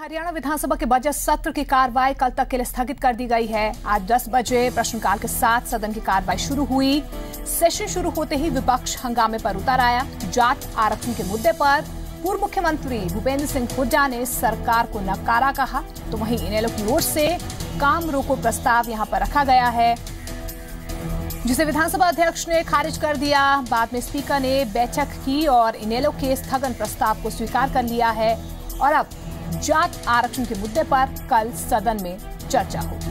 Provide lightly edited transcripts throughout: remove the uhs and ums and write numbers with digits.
हरियाणा विधानसभा के बजट सत्र की कार्रवाई कल तक के लिए स्थगित कर दी गई है। आज 10 बजे प्रश्नकाल के साथ सदन की कार्रवाई शुरू हुई। सेशन शुरू होते ही विपक्ष हंगामे पर उतर आया। जाट आरक्षण के मुद्दे पर पूर्व मुख्यमंत्री भूपेंद्र सिंह हुड्डा ने सरकार को नकारा कहा, तो वहीं इनेलो की ओर से काम रोको प्रस्ताव यहां पर रखा गया है, जिसे विधानसभा अध्यक्ष ने खारिज कर दिया। बाद में स्पीकर ने बैठक की और इनेलो के स्थगन प्रस्ताव को स्वीकार कर लिया है और अब जाट आरक्षण के मुद्दे पर कल सदन में चर्चा होगी।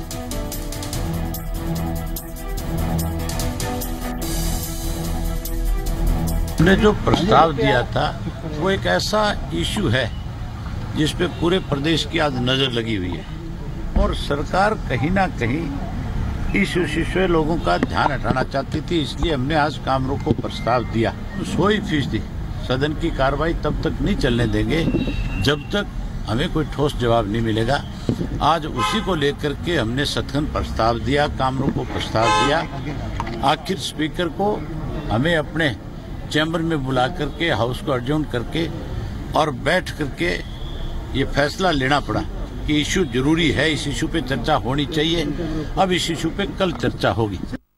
हमने जो प्रस्ताव दिया था वो एक ऐसा इशू है जिस पे पूरे प्रदेश की आज नजर लगी हुई है और सरकार कहीं ना कहीं इस इशू से लोगों का ध्यान हटाना चाहती थी, इसलिए हमने आज काम रोको प्रस्ताव दिया। 100% सदन की कार्रवाई तब तक नहीं चलने देंगे जब तक हमें कोई ठोस जवाब नहीं मिलेगा। आज उसी को लेकर के हमने स्थगन प्रस्ताव दिया, काम रोको प्रस्ताव दिया। आखिर स्पीकर को हमें अपने चैम्बर में बुला करके हाउस को अडजर्न करके और बैठ करके ये फैसला लेना पड़ा कि इशू जरूरी है, इस इशू पे चर्चा होनी चाहिए। अब इस इशू पे कल चर्चा होगी।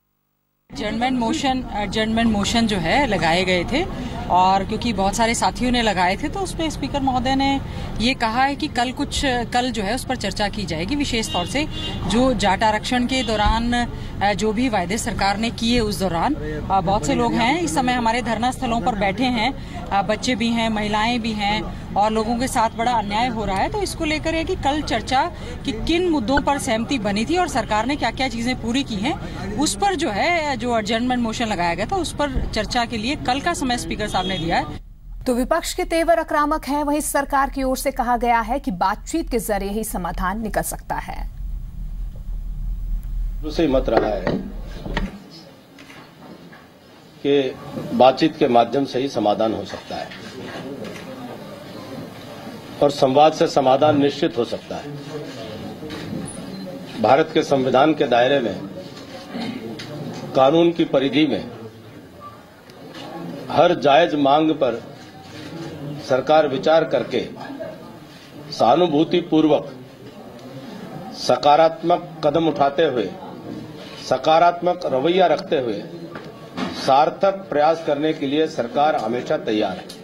एडजर्नमेंट मोशन जो है लगाए गए थे और क्योंकि बहुत सारे साथियों ने लगाए थे तो उसमें स्पीकर महोदय ने ये कहा है कि कल जो है उस पर चर्चा की जाएगी। विशेष तौर से जो जाट आरक्षण के दौरान जो भी वायदे सरकार ने किए उस दौरान बहुत से लोग हैं इस समय हमारे धरना स्थलों पर बैठे हैं, बच्चे भी हैं, महिलाएं भी हैं और लोगों के साथ बड़ा अन्याय हो रहा है। तो इसको लेकर है कि कल चर्चा कि किन मुद्दों पर सहमति बनी थी और सरकार ने क्या क्या चीजें पूरी की हैं, उस पर जो है जो एडजर्नमेंट मोशन लगाया गया था उस पर चर्चा के लिए कल का समय स्पीकर साहब ने दिया है। तो विपक्ष के तेवर आक्रामक है, वहीं सरकार की ओर से कहा गया है कि बातचीत के जरिए ही समाधान निकल सकता है। दूसरी मत रहा है कि बातचीत के माध्यम से ही समाधान हो सकता है और संवाद से समाधान निश्चित हो सकता है। भारत के संविधान के दायरे में, कानून की परिधि में हर जायज मांग पर सरकार विचार करके सहानुभूति पूर्वक सकारात्मक कदम उठाते हुए, सकारात्मक रवैया रखते हुए सार्थक प्रयास करने के लिए सरकार हमेशा तैयार है।